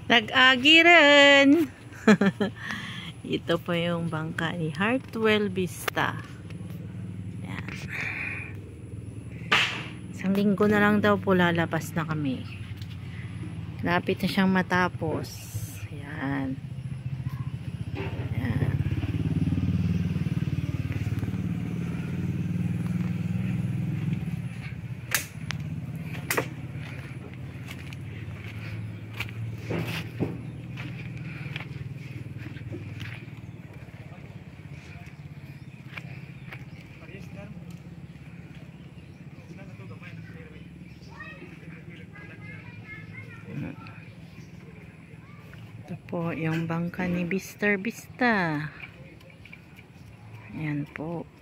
Nag-agi rin. Ito po yung bangka ni Hartwell Vista. Yan. Isang linggo na lang daw po lalabas na kami. Lapit na siyang matapos. Yan. Yan. Ito po yung bangka ni Mr. Vista. Ayan po.